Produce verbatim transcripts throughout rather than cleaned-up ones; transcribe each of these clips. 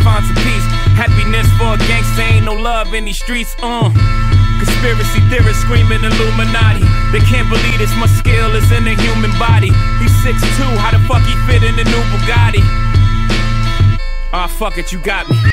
find some peace. Happiness for a gangster, ain't no love in these streets. Uh. Conspiracy theorists screaming Illuminati. They can't believe this much skill is in the human body. He's six two, how the fuck he fit in the new Bugatti? Ah, oh, fuck it, you got me.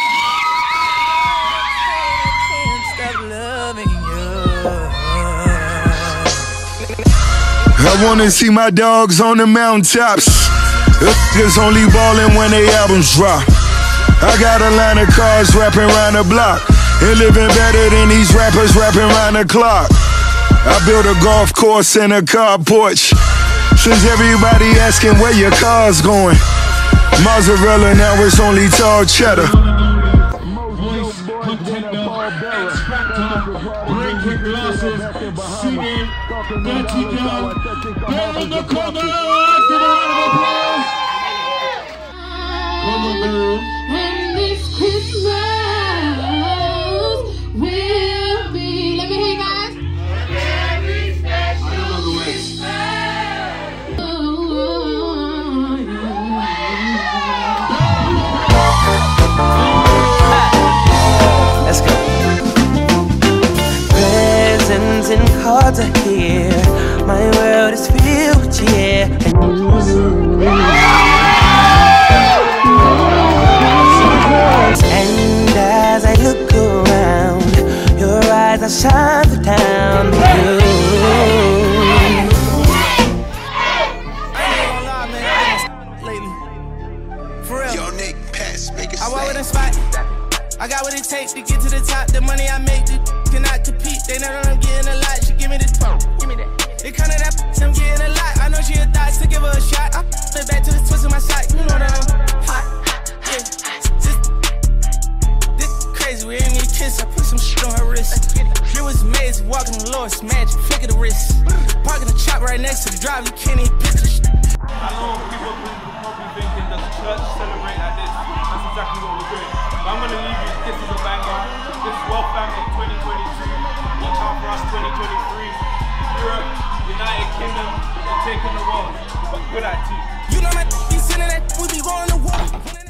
I wanna see my dogs on the mountaintops. Niggas only ballin' when they albums drop. I got a line of cars rapping around the block, and living better than these rappers rapping around the clock. I built a golf course and a car porch. Since everybody asking where your car's going, mozzarella now it's only tall cheddar. Voice, contender, X-Factor, breaking glasses, singing, dirty girl, girl in the corner, give a round of applause. Come on, girl. And this Christmas will be, let me hear you guys. Very special Christmas. Let's go. Presents and cards are here. My world is filled with cheer. And as I look around, your eyes are shine the town. I got what it takes to get to the top. The money I make, the cannot compete. They know that I'm getting a lot. She give me the phone, give me that. They come to that, I'm getting a lot. I know she a thought to give her a shot. I flip back to the twist of my side. You know that I'm hot. Yeah, this, this crazy. We ain't need kiss. I put some shit on her wrist. It was amazing. Walking the Lord's magic. Flick of the wrist. Parking the chop right next to the drive. You can't even picture shit. I know people will probably thinking, does the church celebrate like this? That's exactly what we're doing. But I'm going to leave you, this is a banger. This is World Family twenty twenty-two. Watch out for us twenty twenty-three. Europe, United Kingdom, we're taking the world. But good at you. You know that, you sending that, we be rolling the wall.